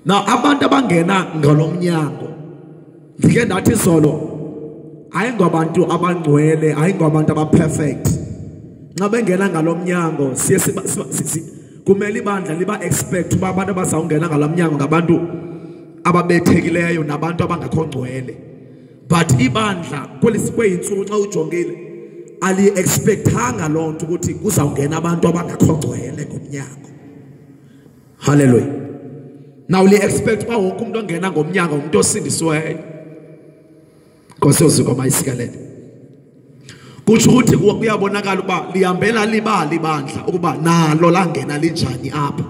Now abantu abangena ngalomnyango ndike ndathi solo ayingobantu abangcwele ayingobantu abaperfect. Nxa bengena ngalomnyango siye kumele ibandla liba expect uba abantu abazawungena ngalomnyango ngabantu ababethekileyo nabantu abangakho ngcwele. But ibandla kweyintsuku xa ujongile ali expectanga loo nto ukuthi kuzawungena abantu abangakho ngcwele ngomnyango. Hallelujah. Now we expect uba wonke umuntu ongena ngomnyango umuntu osindisiweyo. Nkosi uzuko mayisikelele. Kutsho ukuthi kuyabonakala ukuba lihambela libali ibandla ukuba nalo langena linjani apha.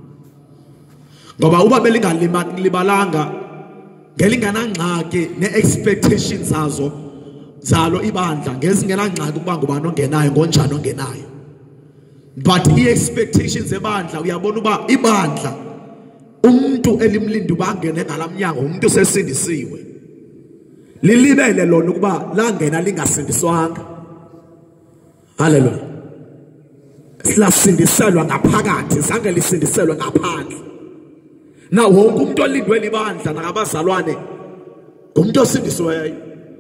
Ngoba uba belingalibalanga ngelinganangxaki ne-expectations zalo ibandla ngezingenangxaki ukuba ngubani ongenayo ngonjani ongenayo. But i-expectations ebandla uyabona uba ibandla umuntu elimlinda uba angene ngalamnyango umuntu sesindisiwe. Lilibele lona ukuba langena lingasindiswanga. Hallelujah. Silasindiselwa ngaphakathi zange lisindiselwe ngaphandle. Na wonke umuntu olindwe libandla nakabazalwane umuntu osindisiweyo.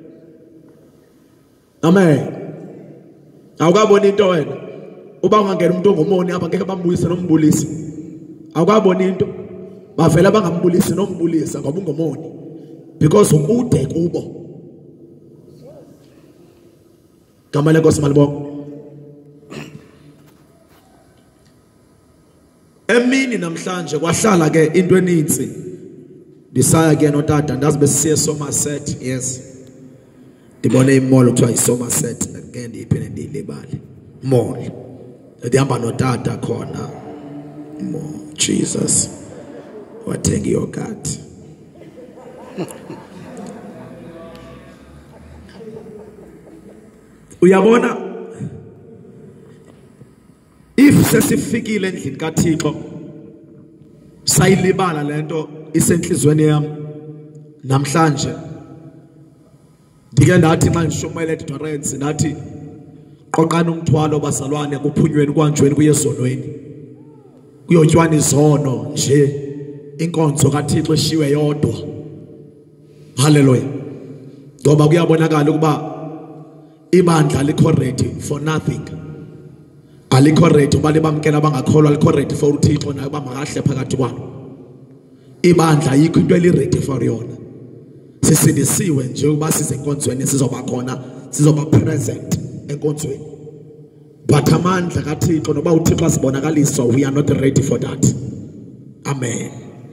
Amen. Awukabona into wena uba ungangena umuntu ongomoni apha ngeke bambulise nombulisi. Awukabona into bavela bangambulisi nombulisa ngoba ungomoni because ukude kubo. Gama lenkosi malibonke. Emini namhlanje kwahlala ke into eninzi ndisaya ke notata ndazi besisiye Somerset. Yes, ndibone imall kuthiwa iSomerset ke ndiyiphinde ndiyilibale mall ndihamba notata khona mall. Jesus wathenga yogurt. Uyabona if sesifikile endlini kaThixo sayilibala lento isenhlizweni yami namhlanje ndike ndathi xa ngishumele eDorrance ndathi qoqana umthwalo bazalwane kuphunyweni kwanjweni kuyezonweni kuyotywana izono nje inkonzo kaThixo eshiwe yodwa. Hallelujah. Ngoba kuyabonakala ukuba ibandla alikho ready for nothing. Alikho ready uba libamkela abangakholwa, alikho ready for uThixo naye uba makahle phakathi kwalo. Ibandla ayikho into eli-ready for yona. Sisindisiwe nje uba size enkonzweni sizoba khona, sizoba present enkonzweni. But amandla kaThixo noba uThixo asibonakaliswa, we are not ready for that. Amen.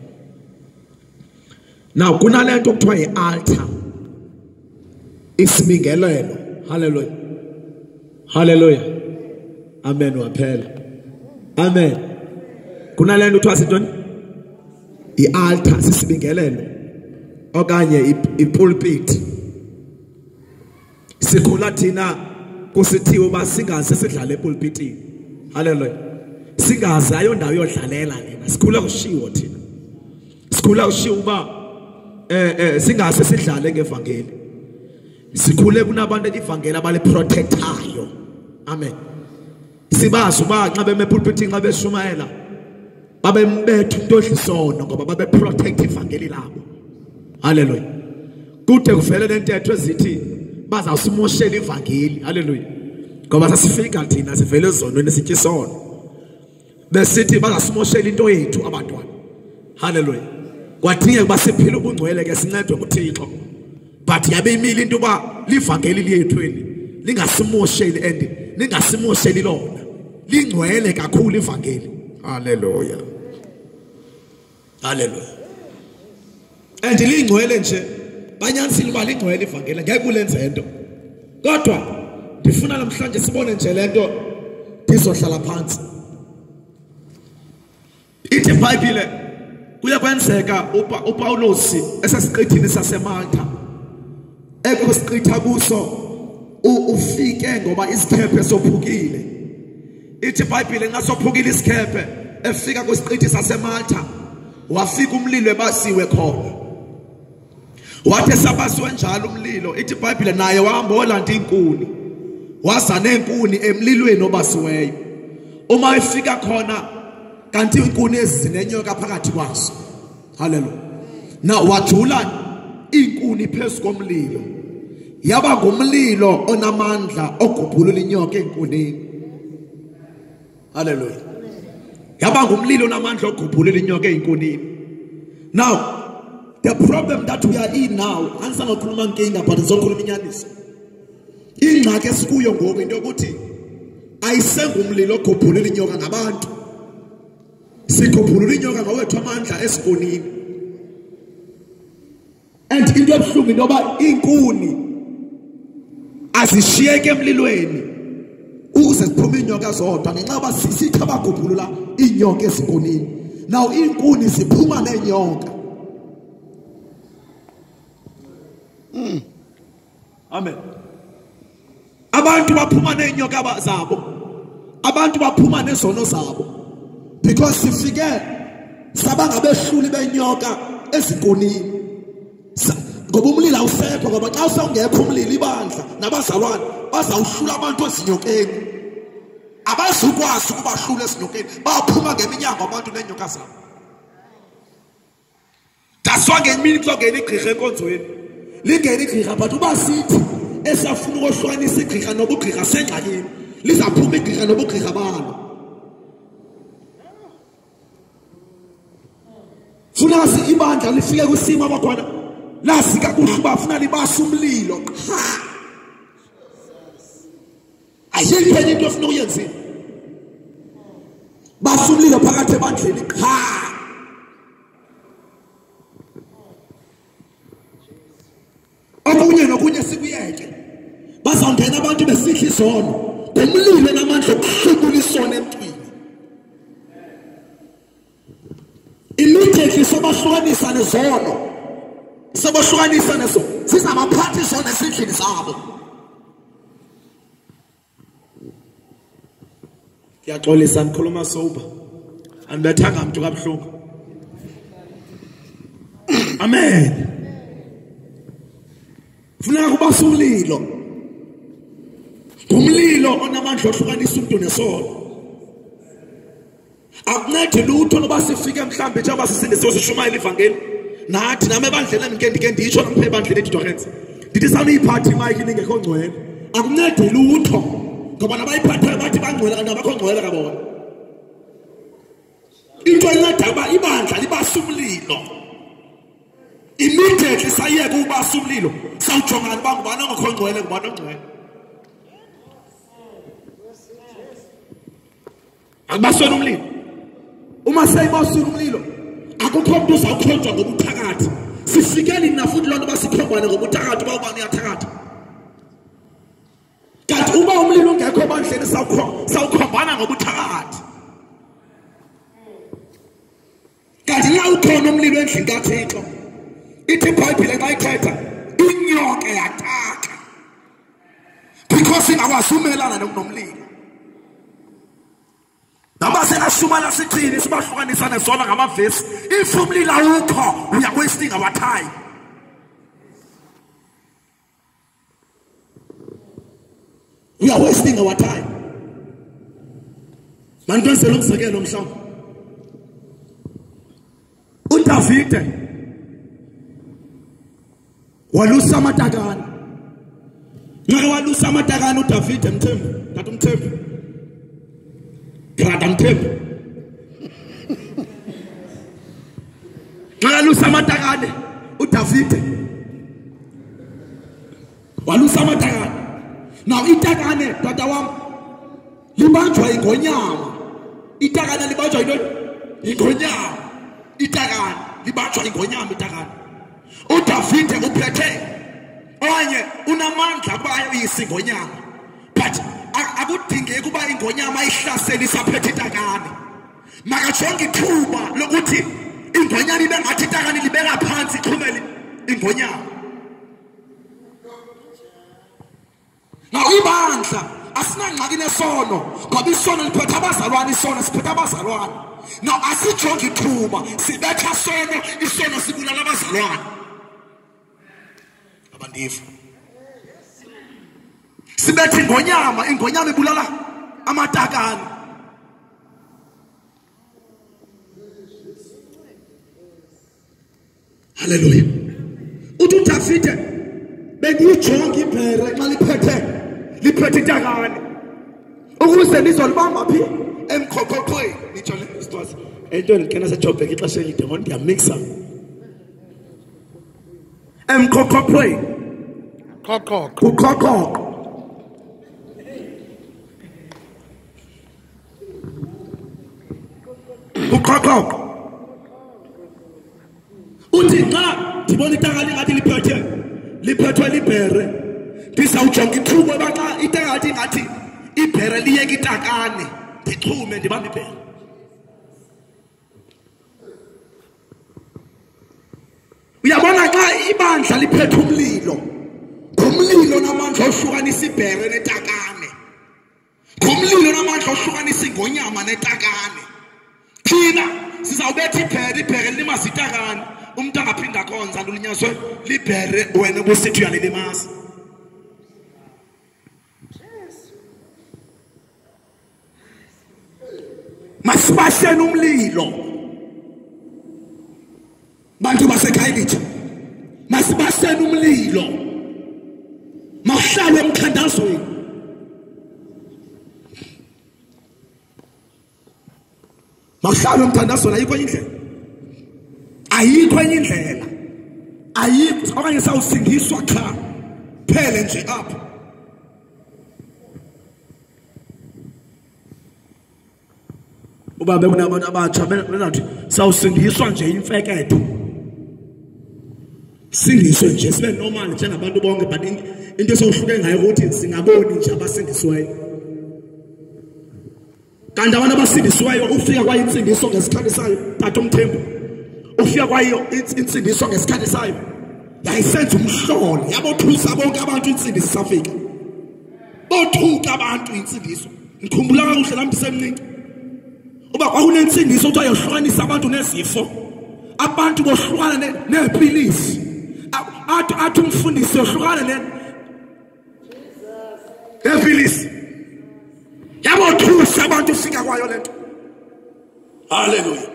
Now kunalento kuthiwa yi-altar isibingelelo. Hallelujah. Hallelujah. Amen waphela. Amen. Kunalento kuthiwa sintoni? I-altar sisibingelelo okanye i-pulpit. Sikhula thina kusithiwa uba singaze sidlale epulpitini. Hallelujah. Singaze ayondawo yodlalela lena. Sikhula kushiwo thina. Sikhula kushiwo uba singaze sidlale ngevangeli. Sikhule kunabantu ivangeli abaliprotectayo. Amen. Sibazi uba nxa beme epulpitini nxa beshumayela babembetha umuntu odlisono ngoba babeprotect ivangeli labo. Hallelujah. Kude kuvele lentetho ezithi bazawusimoshela ivangeli. Hallelujah. Ngoba sasifika thina sivele ezonweni sithi isono besithi bazasimoshela into yethu abantwana. Hallelujah. Kwadingeka ukuba siphile ubungcwele ke sincedwe nguThixo. But yabe imile into uba livangeli lethu eli lingasimosheli and lingasimosheli lona. Lingcwele kakhulu ivangeli. Hallelujah. Hallelujah. And lingcwele nje banyanisile uba lingcwele ivangeli ngeke kulenze into. Kodwa ndifuna namhlanje sibone nje lento ndizohlala phansi. Ithi iBhayibhile kuyakwenzeka uPawulos esesiqithini saseMalta ekusiqitha kuso ufike ngoba isikhephe sophukile. Ithi iBhayibhile ngasophukile isikhephe efika kwisiqithi saseMalta wafika umlilo ebasiwe khona. Wathi sabasiwe njalo umlilo ithi iBhayibhile naye wahamba olanda inkuni waza nenkuni emlilweni obasiweyo. Uma efika khona kanti inkuni ezinenyoka phakathi kwazo. Hallelujah. Now wajula inkuni phezu komlilo. Yaba ngumlilo onamandla ogubhulula inyoka enkunini. Hallelujah. Yaba ngumlilo onamandla ogubhulula inyoka enkunini. Now the problem that we are in now, ansa ngokhuluma nkinga but ngizokhuluma inyaniso. Ingxaki esikuyo ngoku into yokuthi ayisengumlilo ogubhulula inyoka ngabantu. Sikubhulula inyoka ngawethu amandla esikonini. And into ebuhlungu into yoba inkuni azishiyeke emlilweni ukuze ziphume inyoka zodwa ngenxa yoba sisithi abagubhulula inyoka ezikonini. Now inkuni ziphuma nenyoka. Amen. Abantu baphuma nenyoka zabo. Abantu baphuma nezono zabo. Because sifike sabangabehluli benyoka ezikonini. Ngoba umlilo awusekho ngoba xa usawungekho umlilo ibandla nabazalwane bazawuhlula abantu ezinyokeni. Abazukwazi ukubahlula ezinyokeni. Baphuma ngeminyango abantu nenyoka zabo. Daswa ngemini kuzongena igqirha enkonzweni. Lingena igqirha but uba sithi esafuna ukohlukanisa igqirha nobugqirha sengxakini. Lizaphuma igqirha nobugqirha balo. Funa si ibandla lifike kwisimo abakhona la sika kuhle bafuna libasa umlilo. Ayikho enye into ofuna uyenze. Basa umlilo phakathi ebandleni. Okunye nokunye sikuyeke. Bazawungena abantu besidla izono. Ngomlilo namandla okuhlubula isono emntwini. Immediately sobahlukanisa nezono. Sobahlukanisa nezo. Sizamaphathi zona esindlini zabo. Ngiyaxolisa ngikhuluma sober. Andibethanga umuntu kabuhlungu. Amen. Funeka kubasa umlilo. Umlilo onamandla ohlukanisa umuntu nesono. Akuncedi lutho noba sifike mhlambe njengoba sisindisiwe sishumayela ivangeli. Nathi nami ebandleni ngike nditsho namphe ebandleni editorrents. Ndithi saniyiphatha imike ningekho ngcwele. Akuncedi lutho. Ngoba nabayiphathayo bathi bangcwele kanti abakho ngcwele kabona. Into enceda uba ibandla libasa umlilo. Immediately sayeke ubasa umlilo. Sawujongana uba ngubani ongekho ngcwele ngubani ongcwele. Akubasweni umlilo. Uma seyibasweni umlilo akukho umuntu uzawukhonjwa ngobuthakathi. Sifikele nina futhi lona basikhombane ngobuthakathi uba ubani uyathakatha. Kanti uba umlilo ungekho ebandleni sawukhombana ngobuthakathi. Kanti la ukhona umlilo endlini kaThixo. Ithi iBhayibhile xa ithetha inyoka yataka. Because ingakwazi umelana nomlilo. Naba senashumana sithini sibahlukanisa nezona ngamavesi. If umlilo awukho we are wasting our time. We are wasting our time. Mandenzela umzekelo mhlawumbe. uDavide walusa amatakane. Ngeke walusa amatakane uDavide Mthembu, tathi uMthembu. Grada Mthembu. Ngeke walusa amatakane uDavide. Walusa amatakane. Now itakane tata wam libanjwa ingonyama. Itakane libanjwa ingonyama. Itakane libanjwa ingonyama itakane. uDavide uphethe onye unamandla kuba ayisa ingonyama. But akudingeki kuba ingonyama ihlasele isaphethe itakane. Makajonge ithuba lokuthi ingonyama ibe ngathi itakane libeka phansi iqhumele ingonyama. Now ibandla asinangxaki nesono ngoba isono liphethe abazalwane, isono siphethe abazalwane. Now asijonge ithuba sibetha sono, isono sibulala abazalwane. Abandifu sibethe ingonyama, ingonyama ibulala amatakane. Hallelujah. Uthi uDavide bengiyijonga ibhere xa liphethe itakane ukuze nizolibamba phi emkhokhokhweni nitsho le stwas ento ngikena seJoburg ixesha elide ngoba ndiyamixa emkhokhokhweni ukhokho uthi xa ndibona itakane ngathi liphethwe libhere ndizawujonga ithubo xa itakane ngathi ibhere liyeka itakane ndichume ndibambe ibhere uyabona xa ibandla liphethe umlilo ngumlilo namandla ohlukanisa ibhere netakane ngumlilo namandla ohlukanisa ingonyama netakane thina sizawubetha ibhere limazi itakane umuntu angaphinda konza lulinyazwe libhere wena busithi uyalimaza masibashene umlilo bantu baseKhayelitsha masibashene umlilo mawuhlale emkhandazweni ayikho enye indlela ayikho okanye sawusindiswa cha phele nje apha ubabe kunabantu abatsha benathi sawusindiswa nje imfeketho sindiswe nje sibe normal njengabantu bonke but into esihluke ngayo ukuthi singaboni nje abasindisweyo kanti abantu abasindisweyo ufika kwayo insindiso ngesikhathi sayo tata umthembu ufika kwayo insindiso ngesikhathi sayo yayisenza umhlolo yabothusa bonke abantu insindiso safika bothuka abantu insindiso ngikhumbula kakuhle nami semncinci uba kwakunensindiso ukuthi ayohlukanisa abantu nezifo abantu bohlukana nepilisi athi umfundisi yohlukana nepilisi yabothusa abantu ufika kwayo lento haleluya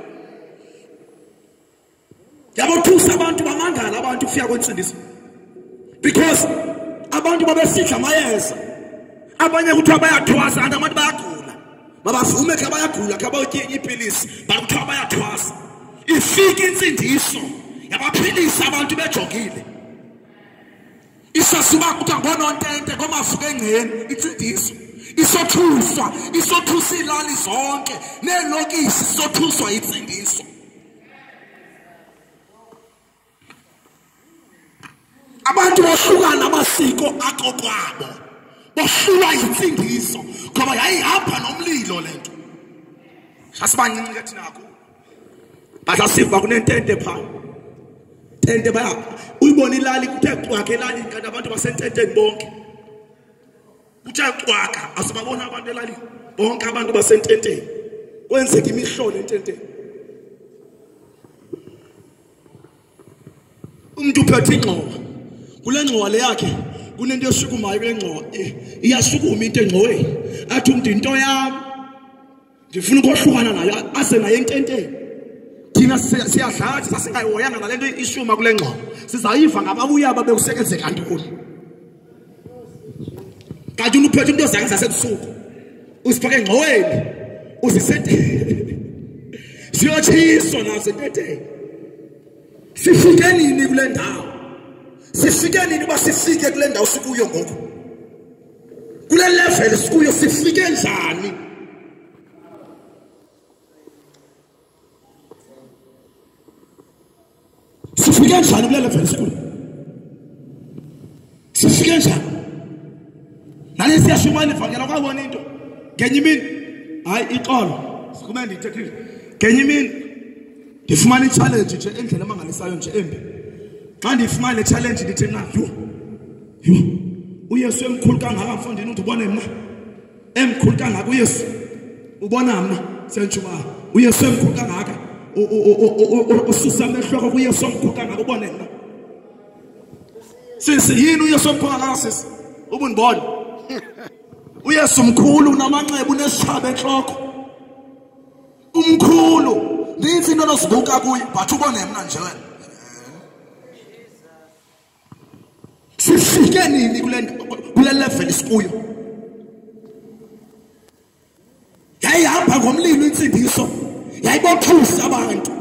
yabothusa abantu bamangala abantu ufika kwensindiso because abantu babesidla amayeza abanye kuthiwa bayathwasa abantu bayagula babavume ke bayagula ke bayotye ipilisi bakuthiwa bayathwasa ifika insindiso yabaphilisa abantu bejogile isasuba kuthiwa ngonontente ngomavuka engceni insindiso isothusa ilali zonke nelokisi isothuswa insindiso abantu bohlukana amasiko aqoqwabo bohlulwa insindiso ngoba yayihamba nomlilo lento asibancinci ke thina kakhulu bathi asiva kunentente pha tente baya uyibona ilali kuthe qwakhe elali kanti abantu basententeni bonke kuthe qwaka asibabona abantu elali bonke abantu basententeni kwenzeka imihlolo ententeni umuntu uphethe ingxowa kule ngxowa le yakhe kunento eshukumayo kule ngxowa iyashukuma into engxoweni athi umuntu into yami ndifuna ukuhlukana nayo ase naye ententeni thina siyadlathi sasingayihoyanga nalento ishuma kule ngxowa sizayiva ngababuya babekusekenze kantoni kanti uphethe into zakhe zasebusuku usifake engxoweni uzisenteni siyotshiswa nazo ententeni sifike nini kule ndawo sifike nini basifike kule ndawo sikuyo ngoku kule level sikuyo sifike njani sifike njani kule level sikuyo sifike njani nani siyashumana ivangela kwabona into ngenye imini hayi ixolo sikume ndithethile ngenye imini ndifumana i-challenge nje endlela emangalisayo nje embi xa ndifumana le challenge ndithi mna yho uyesu emkhulu kangaka mfondini uthi ubone mna emkhulu kangaka uyesu ubona mna sentshumayo uyesu emkhulu kangaka ususa amehloko kuyesu emkhulu kangaka ubone mna sisi yini uyesu emkhulu kangaka sisi ubundibona uyesu mkhulu unamanxeba unesishaba enhloko umkhulu ndinzi into nozibuka kuye but ubone mna nje wena Sifike nini kule level isikuyo? Yayihamba ngomlilo insindiso. Yayibothusa abantu.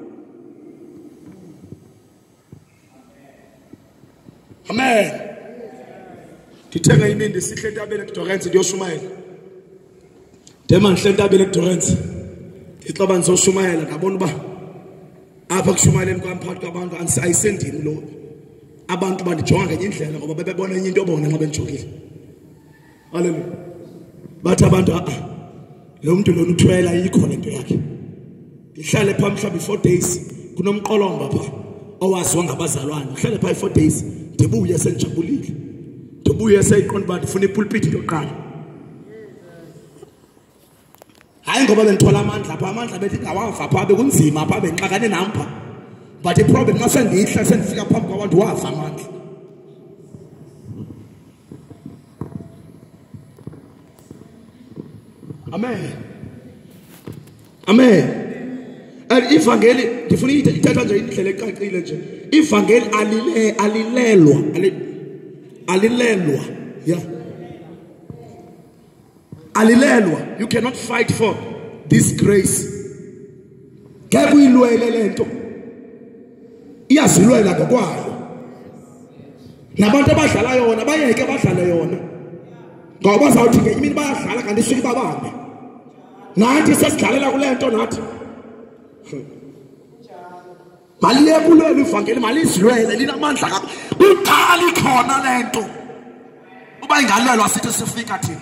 Amen. Ngithenga inindi sihle entabeni eDorrance ndiyoshumayela. Dema ngihle entabeni eDorrance. Ngixoba ngizoshumayela ngabona uba apha kushumayeleni kwami phakathi kwabantu ayisendini lo. Abantu bandijonga ngenye indlela ngoba bebebona enye into bona nxa benijongile. Haleluya. Bathi abantu lo muntu lona uthwela yikho lento yakhe. Ngihlale phambi mhlawumbe 4 days kunomqolomba pha owaziwa ngabazalwane. Ngihlale pha 4 days ndibuye senijabulile. Ndibuye seyiqonda uba ndifuna ipulpit into yokuqala. Hayi ngoba bengithola amandla apha, amandla bethi awava pha bekunzima apha benixakane nampa. But the problem is that sendifika phambi kwabantu wafa amandla. Amen. Amen. And ivangeli ndifuna ithatha nje indlela ecacile nje. Ivangeli alilelwa. Yeah. Alilelwa. You cannot fight for this grace. Ngeke uyilwele lento. Iyazilwela ngokwayo. Nabantu abadlala yona bayeke badlale yona. Ngoba bazawuthi ngenye imini bayadlala kanti isuke babambe. Nathi sesidlalela kule nto nathi. Maliye kulwela ivangeli malizilwele linamandla kakhulu. Uqala ikhona lento. Uba ingalwelwa sithi sifika thina.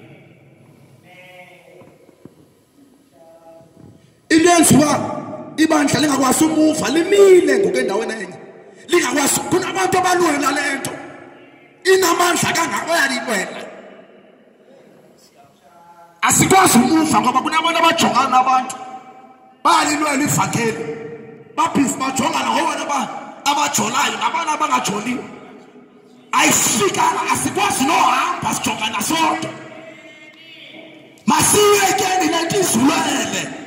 Inenziwa ibandla lingakwazi umuva limile ngokendaweni enye. Lingakwazi kunabantu abalwela lento. Inamandla kangako yalilwela. Asikwazi umuva ngoba kunabantu abajongana nabantu. Bayalilwela ivangeli. Babhizi bajongana ngoba abajolayo nabantu abangajoliyo. Ayifikala asikwazi nohamba sijongana sodwa. Masiyekeni lento izulwele.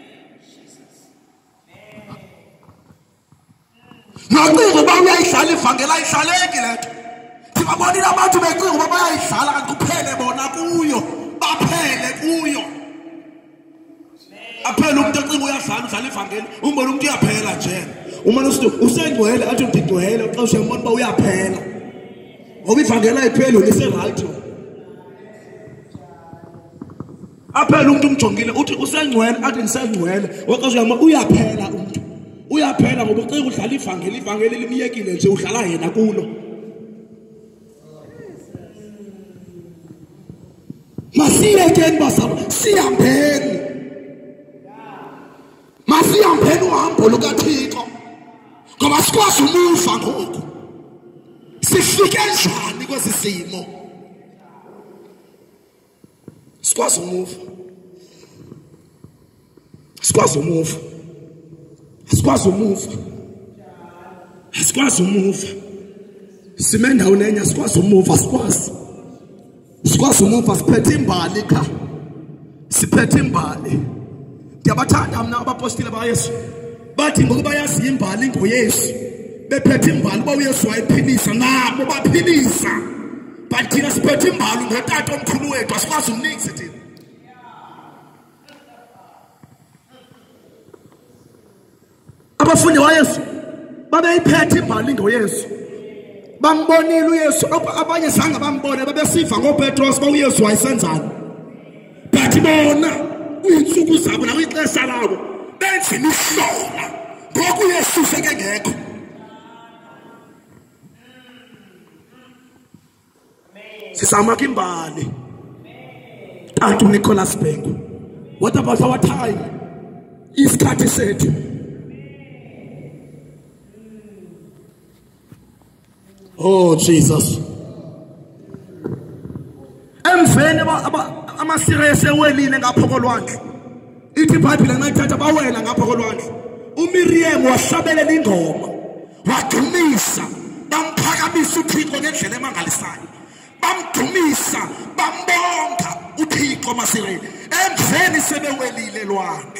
Nocingo ba uyayidlala ivangeli ayidlaleki lento. Sibabonile abantu becingo ba bayayidlala kanti kuphele bona kuyo. Baphele kuyo. Aphela umuntu ocingo uyadlala udlala ivangeli. Umbona umuntu uyaphela nje. Uma usengcwele athi ngigcwele xa usembona ba uyaphela. Ngoba ivangeli ayipheli lise right. Aphela umuntu umjongile uthi usengcwele athi ngisengcwele. Waxa uyama uyaphela umuntu. Uyaphela ngoba ucinga udlala ivangeli limiyekile nje udlala yena kulo. Masiyekeni basaba siyambeni. Masiyambeni uhambo lukaThixo. Ngoba sikwazi umuva ngoku. Sifike njani kwesi simo? Sikwazi umuva. Sikwazi umuva. Sikwazi umuva. Sikwazi umuva. Sime endaweni enye sikwazi umuva sikwazi. Sikwazi umuva siphethe imbali kha. Siphethe imbali. Ndiyabathanda mina abapostile bayesu. Bathi ngokuba yazi imbali ngoYesu. Bephethe imbali ba uYesu wayiphilisa nabo baphilisa. But thina siphethe imbali ngotata omkhulu wethu asikwazi uningi thina. Abafundi bayesu babeyiphethe imbali ngoYesu. Bambonile uYesu abanye zange bambone babesiva ngoPetros ba uYesu wayisenzana. Bathi bona uyinsuku zabo nakwixesha labo benze ihlola ngoku uYesu seke ngekho. Sisama kimbali. Tatu Nicholas Bengu. What about our time? Isikhathi sethu. Oh Jesus. Emveni amasiriyes ewelile ngapha kolwandle. Ithi iBhayibhile nayithatha bawela ngapha kolwandle. uMiriam wahlabelela ingoma. Wadumisa, bamphakamisa uThixo ngendlela emangalisayo. Bamdumisa, bambonga uThixo amasiriyes. Emveni sebewelile lwandle.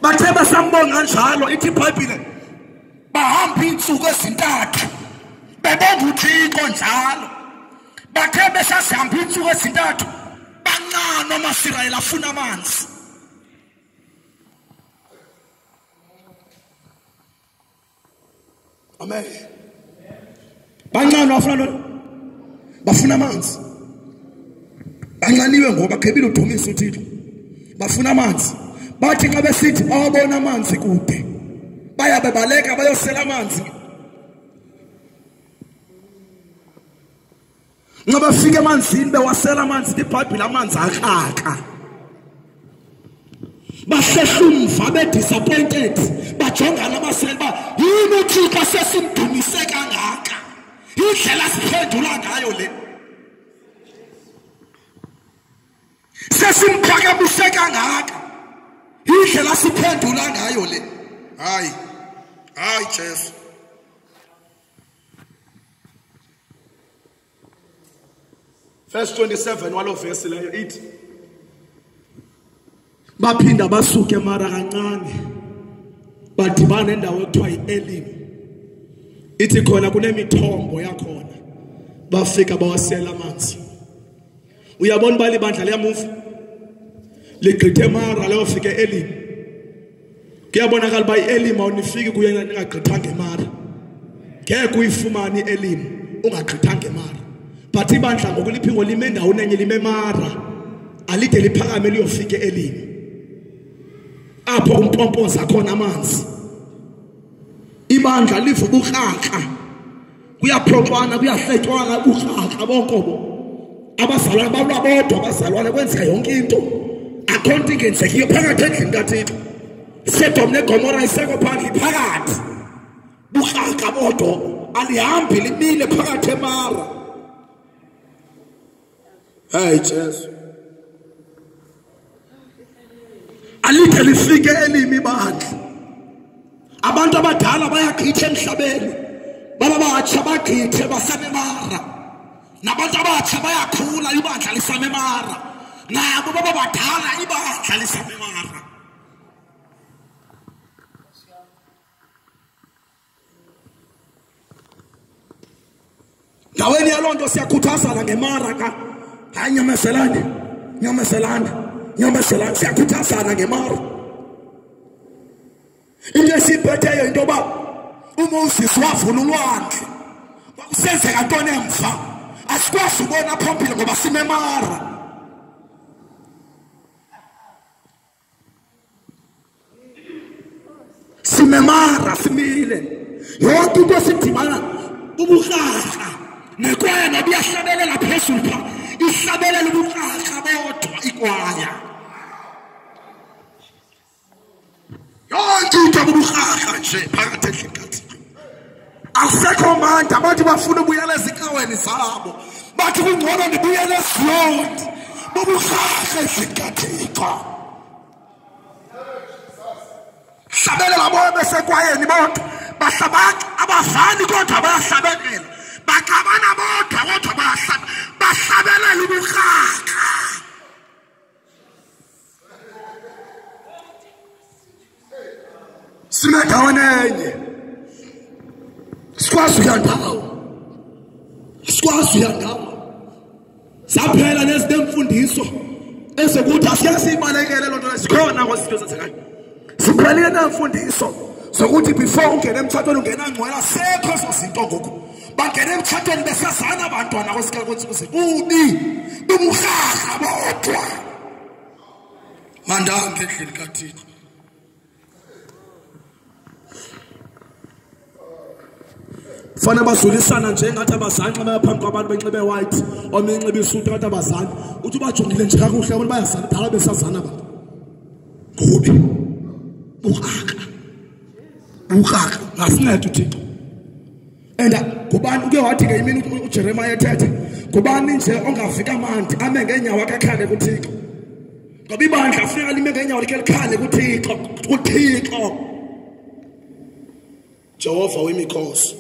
bathe basambonga njalo ithi iBhayibhile bahamba insuku ezintathu bebonga uThixo njalo bathe besasihamba insuku ezintathu bancane amaSirayeli afuna amanzi. Amen. Bancane bafuna amanzi. Bancaniwe ngoba khebile udumisa uThixo. Bafuna amanzi. Bathi xa besithi bawabona amanzi kude bayabebaleka bayosela amanzi. Nxa bafika emanzini bewasela amanzi iBhayibhile amanzi akhakha. Basehlumva bedisappointed bajongana amasela ba yini uThixo sesimdumise kangaka indlela siphendula ngayo le sesimphakamishe kangaka indlela siphendula ngayo le hayi Jesu. Verse 27 walo verse leyo ithi baphinda basuke mara kancane badibana endawo ekuthiwa iElim. Ithi khona kunemithombo yakhona bafika bawasela amanzi. Uyabona bali bandla liyamuva ligqithe mara leyofika eElim. Kuyabonakala ba iElim awunifiki kuye ningagqithanga emara. Ngeke uyifumane iElim ungagqithanga emara. But ibandla ngokuliphingo lime endaweni enye lime mara alide liphakame liyofika eElim. Apho umpompoza khona amanzi. Ibandla liva ubukraka. Kuyaphoxwana kuyahletywana ubukraka bonkobo. Abazalwane balwa bodwa abazalwane kwenzeka yonke into. Akho nto ingenzekiyo phakathi endlini kaThixo. Sodom neGomora iseko phandle phakathi. Bukraka bodwa alihambi limile phakathi emara. Hey Jesu. Alide lifike eElim ibandla. Abantu abadala bayagqitha emhlabeni. Baba batsha bagqithe basamemara. Nabantu abatsha bayakhula ibandla lisamemara. Nabo baba badala ibandla lisamemara. Ndaweni yalonto siyakhuthazana ngemara ka. Hayi nyameselane siyakhuthazana ngemara. Into esiphetheyo into ba uMoses wavula ulwandle. Kusenzeka ntoni emva? Asikwazi ubona phambili ngoba simemara. Simemara simile. Yonke into esidibana ubukraka nekwaya nabiyahlabelela phezulu pha. Ihlabelela ubukraka bodwa ikwaya. Yonke into ubukraka nje phakathi endlini kaThixo. Asekho manje abantu bafuna ubuyela ezikaweni zabo. Bathi kungcono ndibuyele eZion. Bobukraka endlini kaThixo. Hlabelela bona besekwayeni bodwa. Bahlabaka abafani kodwa bayahlabelela. Bakabana bodwa kodwa bahlabelela ubukraka. Simendaweni enye. Sikwazi uyandawo. Saphela nezinemfundiso ezokuthi asike sibalekele lonto esikhona ngositho sasekhaya. Siphelile nemfundiso sokuthi before ungena emthathweni ungena ngcwela sekho sozinto ngoku. Bangena emthathweni besazana abantwana kosika konke kubi bubukraka bodwa. Mandanga endlini kaThixo. Fana bazulisana nje ngathi abazali xa bayaphambi kwabantu benxibe white omunye inxibe isuti ngathi abazali uthi bajongile nje kakuhle abantu bayazana dala besazana abantu ngobi bukraka ngasincede uThixo. And kubani uke wathi ke imini uJeremiah ethethe kubani nje ongafika mandi ame ngenyawo akakhale kuThixo ngoba ibandla afika lime ngenyawo like likhale kuThixo Jehova wemikhosi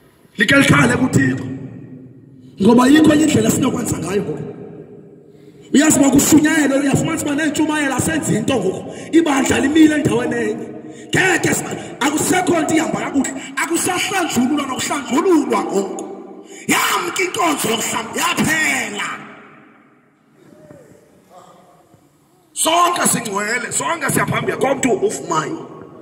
like likhale kuThixo ngoba yikho indlela sinokwenza ngayo ngoku uyazi ngokushunyayela uyafumanisa uma nentshumayela senze into ngoku ibandla limile endaweni enye ngeke akusekho into ihamba kakuhle akusahlanjululwa nokuhlanjululwa ngoku yamke inkonzo yokuhlamba yaphela sonke singcwele sonke siyaphambili komuntu ufumayo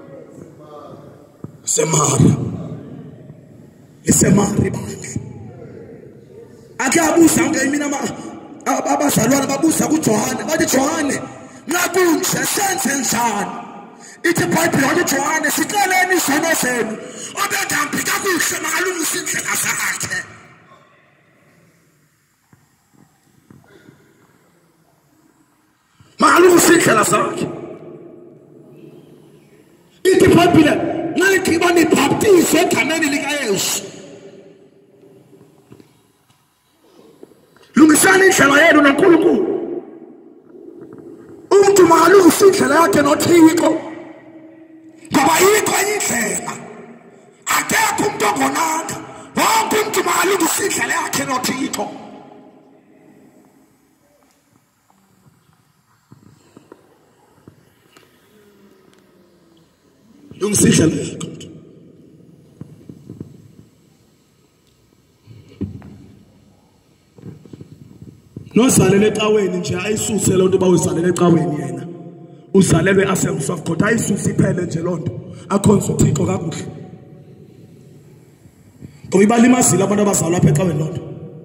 semara isemara ibandla akhe abusa ngemina abazalwane babuza kuJohane bathi Johane nakunje senze njani ithi iBhayibheli yathi Johane siqaleni izono zenu obedambi kakuhle makalungisa indlela zakhe makalungisa indlela zakhe ithi iBhayibheli nayithi bani baptize egameni likaYesu lungisani indlela yenu noNkulunkulu umuntu makalungisa indlela yakhe noThixo ngoba yikho indlela akekho umuntu obonanga wonke umuntu makalungisa indlela yakhe noThixo lungisa indlela yakhe nozalele eqaweni nje ayisuse lonto bawuzalele eqaweni yena uzalelwe Assemblies of God ayisuse iphele nje lonto akhonza uThixo kakuhle ngoba ibalimazile abantu abazalwa lapha eqaweni lonto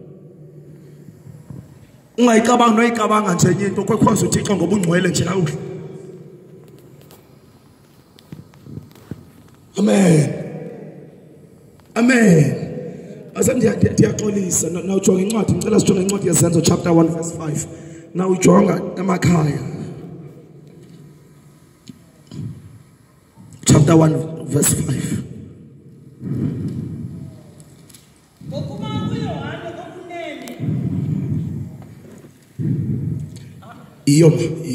ungayicabanga noyicabanga nje enye into kokhonza uThixo ngoba ungcwele nje kakuhle amen amen Diakolisa now jogging what in tell us jogging what Zenzo chapter 1 verse 5 now we jonga emakaya chapter 1 verse 5 iyo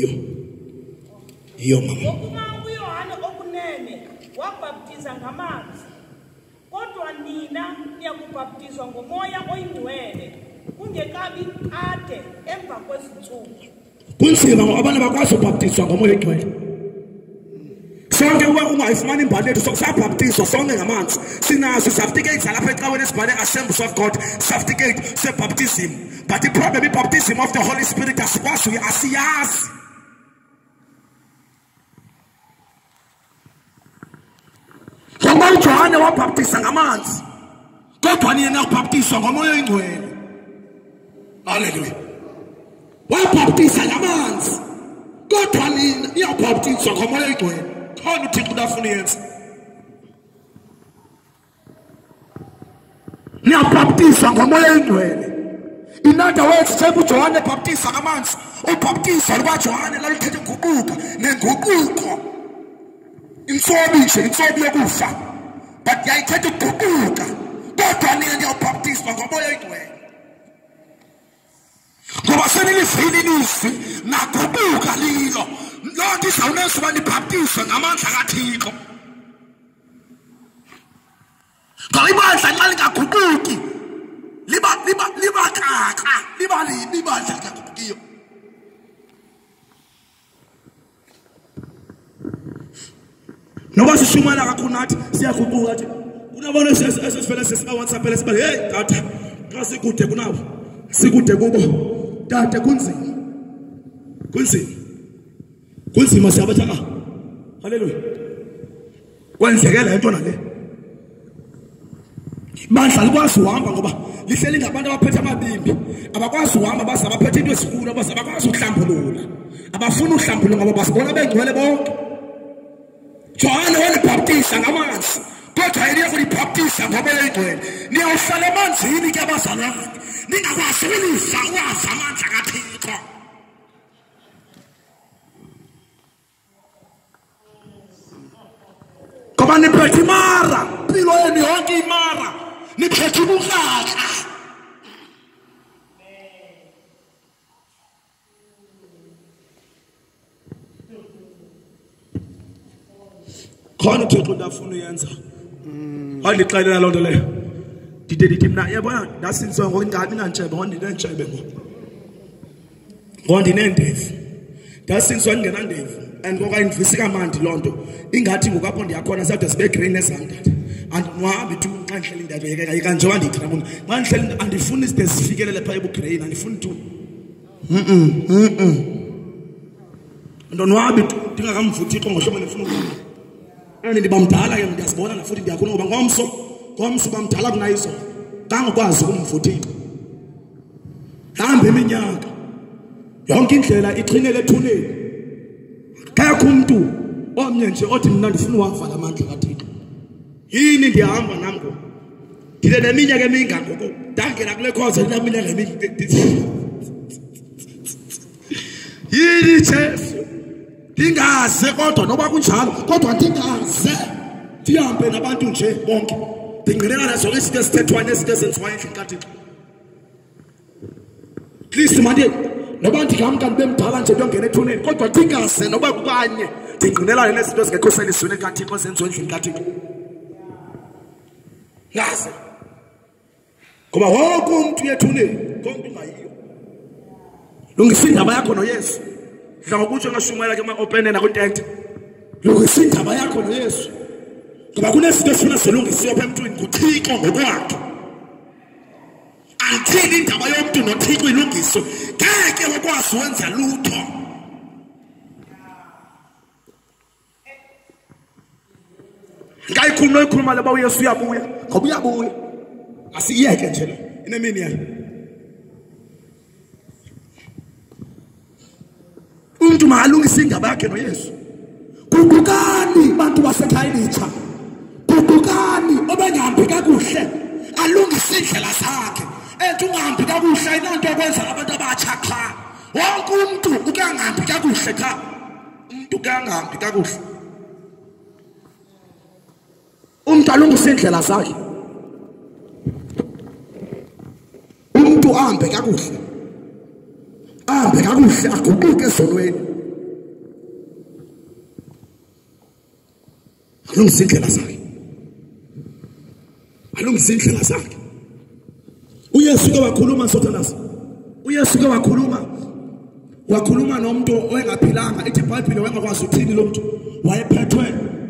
mama uYohane okunene wabhaptiza ngamanzi kodwa nina niyakubhaptizwa ngomoya oyingcwele kungekabi ade emva kwezinsuku kunzima ngoba abantu bakwazi ukubhaptizwa ngomoya oyingcwele sonke ungayifumana imbali lethu sokubhaptizwa sonke ngamanzi sinazo certificates lapha eqaweni esibhale Assemblies of God certificate se-baptism but the problem i-baptism of the Holy Spirit asikwazi asiyazi ngoba uJohane wabhaptiza ngamanzi kodwa nina ubhaptizwa ngomoya oyingcwele haleluya wabhaptiza ngamanzi kodwa nina niyabhaptizwa ngomoya oyingcwele khona uThixo udafuna yenza niyabhaptizwa ngomoya oyingcwele in other words njengoba uJohane ebhaptiza ngamanzi ubhaptizo lukaJohane laluthethe inguquko nenguquko insobi yokufa but yayithethe ukuguquka kodwa nina niyabhaptizwa ngomoya oyingcwele ngoba senilivile ilizwi naguquka lilo lonke izawunenza uba nibhaptizwe ngamandla kaThixo ngoba ibandla nxa lingaguquki liba kaka libandla lingaguqukiyo noba sishumana kakhulu nathi siyaguquka thi kunabona esesivele sesiba-WhatsApp sibale hey tata xa sikude kunabo sikude kubo tata kunzima siyabathi haleluya kwenzeke le nto nale bandla likwazi uhamba ngoba lihleli ngabantu abaphethe amabimbi abakwazi uhamba baze abaphethe into ezinkulu baze abakwazi ukuhlambulula abafuna ukuhlambulula ngoba basibona bengcwele bonke Johane walibhaptiza ngamanzi kodwa yena ukulibhaptiza ngomoya oyingcwele niyawuhlala emanzini ke abazalwane ningakwazi ukulisa ukwazi amandla kaThixo ngoba niphethe imara impilo yenu yonke imara niphethe ubukaka khona uThixo ndafuna uyenza wandixelela loo nto leyo ndithi mna yabona ndasinzwa ngoku ndingabi nantshebe ngondinentshebe ngoku ngoba ndinendevu ndasinzwa ndingenandevu and ngoba indivisa kamandi loo nto ingathi ngokapho ndiyakhona sade sibe green ezam dade andinwabi tu xa ndihleli ndiyabeka njengoba ndiyichina bona xa ndihleli andifuni side zifikelele phaa ebugrain andifuni tu ndonwabi tu ndingakamvuthi ixo ngohlobo ndifuna ukuba and ndiba mdala ke ndiyazibona na futhi ndiyakhona ngoba ngomso bamdala kunayo izolo kangakwazi ukumvuthi ixo hamba iminyaka yonke indlela ixhinele ethuneni akekho umuntu omnye nje othi mina ndifuna uwavala amandla kaThixo yini ndiyahamba nami ngoku ndile neminyaka emingako ndangena kule khoza leminyaka yini Jesu ndingaze kodwa noba kunjalo kodwa ndingaze ndihambe nabantu nje bonke ndingqinelana zonke izinto ezithethwayo nezinto ezenziwayo endlini kaThixo please manje noba ndihamka ndibe mdala nje ndiyongena ethuneni kodwa ndingaze noba kubanye ndingqinelane nezinto ezingekho selisweni kaThixo ezenziwa endlini kaThixo ngaze ngoba wonke umuntu uyethuneni konke ungayiyo lungisa indaba yakho noYesu dla ngokutsho ngashumayela ke ma-openena kwintente lungisa indaba yakho noYesu ngoba kunezinto esifuna zilungisiwe apha emntwini nguThixo ngokwakhe until indaba yomntu noThixo ilungiswe ngeke wakwazi wenza lutho ngayikhuluma leba uYesu uyabuya ngoba uyabuya asiyeke nje inemini yayo umuntu makalungisa indaba yakhe noYesu kugukani bantu baseKhayelitsha kugukani obengahambi kakuhle alungise indlela zakhe ungahambi kakuhle inanto yokwenza abantu abatsha qha wonke umuntu ukangahambi kakuhle qha umuntu ukangahambi kakuhle umuntu alungise indlela zakhe umuntu ahambe kakuhle aguquke ezonweni alungise indlela zakhe uYesu ke wakhuluma Sothanasi uYesu ke wakhuluma nomuntu owengaphilanga ithi iBhayibhile wengakwazi uthini lo muntu wayephethwe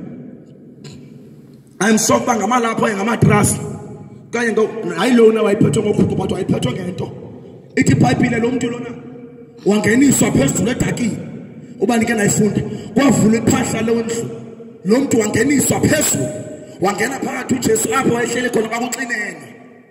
ayimsokuba ngamalapho ngamatrasi kanye hayi lona wayephethwe ngokhukho but wayephethwe ngento ithi iBhayibhile lo muntu lona wangeniswa phezulu edakini ubani ke nayifunda kwavula iphahla lendlu lo muntu wangeniswa phezulu wangena phakathi uJesu apho wayehlele khona bakuxinene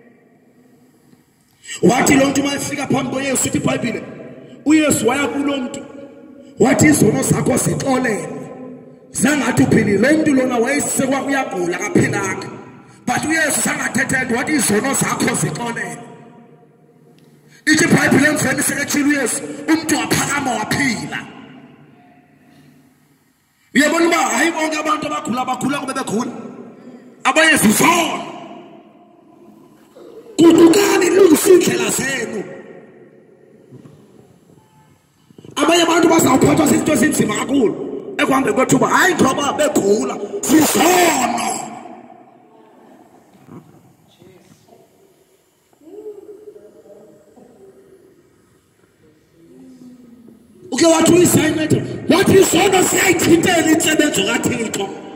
wathi lo muntu mayefika phambi koYesu ithi iBhayibhile uYesu waya kulo muntu wathi izono zakho zixolele zangathi uphilile lo muntu lona wayesekwa uyagula kaphilanga but uYesu sangathethe wathi izono zakho zixolele ithi iBhayibhile emveni sekutshila uYesu umuntu waphakama waphila uyabona uba hayi bonke abantu abakhula ngoba bekhula abayezizona kudukani lungisa indlela zenu abanye abantu bazawuphathwa zizinto ezinzima kakhulu ekuhambe kwethuba hayi ngoba bekhula sizono uke wathi uyisayimethe wathi isono siyayithintela insebenzo kaThixo